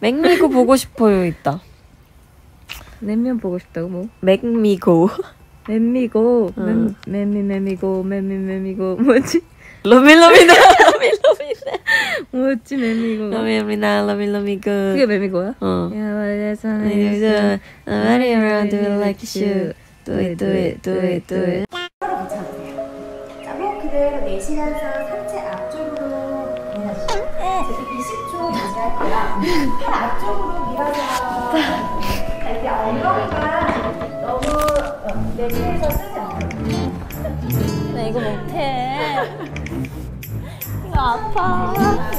맥미고 보고 싶어요 있다. 냉면 보고 싶다고 뭐? 맥미고. 맴미고 응. 매미고 뭐지? 러밀러미나 뭐였지 맴미고? 러밀러미나 러밀러미고. 그게 맴미고야? 어. Yeah, Running around do it like you should. Do it, do it, do it, do it. 자, 목 그대로 내쉬면서 상체 앞쪽으로 밀어주세요. 저기 20초 유지할게요. 팔 앞쪽으로 밀어서 이렇게 엉덩이가 너무 내쉬면서 쓰지 않아요. 나 이거 못해. 이거 아파.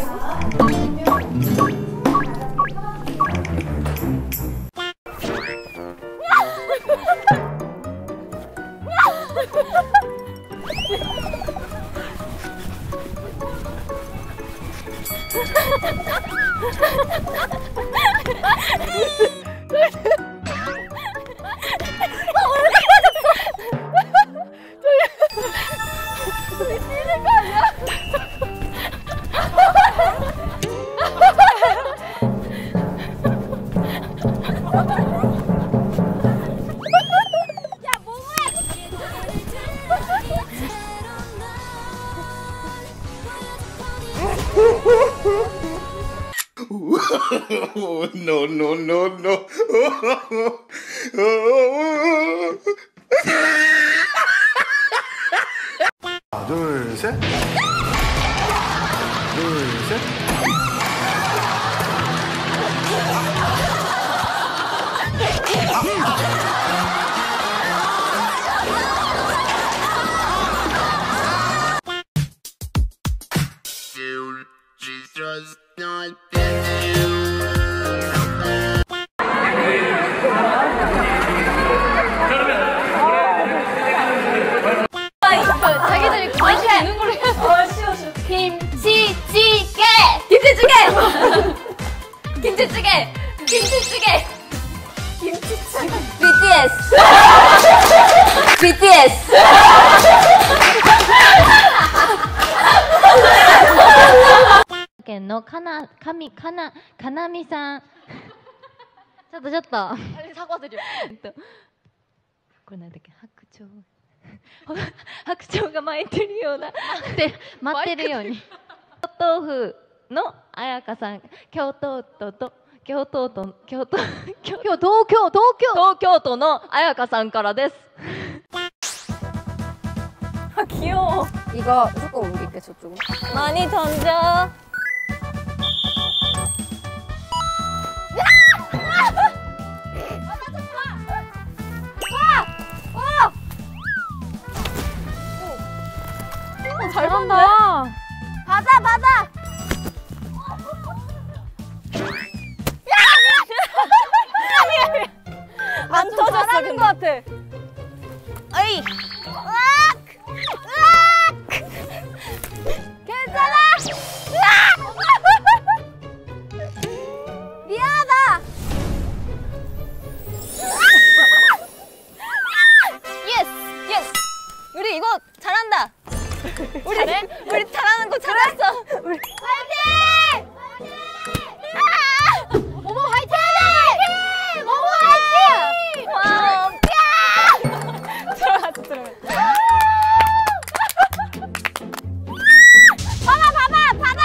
No, no, no, no. 하나, 둘, 셋. 둘, 셋. 자기들이 그렇게 되는 걸로 해서 김치찌개! 김치찌개! 김치찌개! 김치찌개! 김치찌개! BTS! BTS! 너 카나미さん ちょっと 빨리 사과드려.これなんだっけ白鳥が巻いてるようなで待ってるように京都府の彩香さん東京都の彩香さんからです아 귀여워 이거 조금 옮길게 저쪽으로. 많이 던져 잘한다. 받아. 안 터졌어 근데. 것 같아. 어이. 괜찮아. 미안하다. 예스. 우리 이거 잘한다. 우리 잘하는 거 잘했어. 우리 화이팅! 모모 화이팅! 모모 화이팅! 와, 들어가. 봐봐.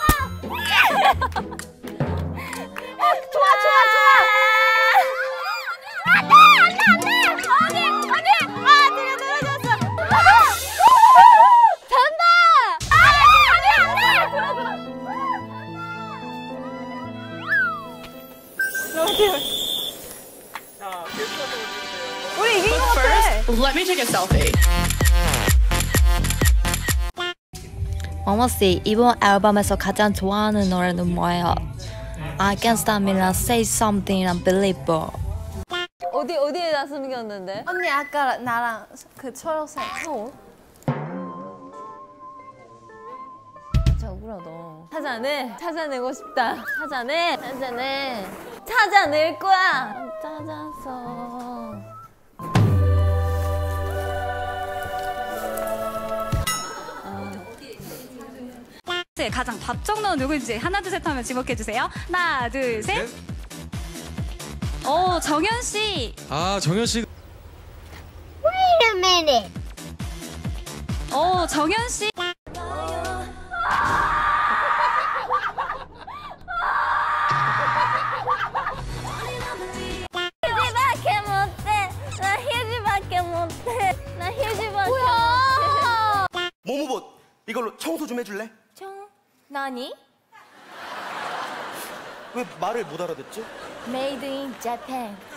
좋아. 안돼. 들어줬어. 잘한다. 우리 이긴 것 같아. Let me take a selfie. 머머씨 이번 앨범에서 가장 좋아하는 노래는 뭐예요? I Can't Stop Me랑 Say Something Unbelievable. 어디에다 숨겼는데? 언니 아까 나랑 그 초록색 옷 진짜 억울하다. 찾아내고 싶다. 찾아낼 거야. 찾아서. 셋 가장 답정너는 누구인지 하나 둘 셋 하면 지목해 주세요. 하나 둘 셋. 오 정현 씨. 아 정현 씨. Wait a minute. 오 정현 씨. 휴지밖에 못해. 나 휴지밖에 못해. 나 휴지밖에 뭐야? 모모봇 이걸로 청소 좀 해줄래? 나니? 왜 말을 못 알아듣지? Made in Japan.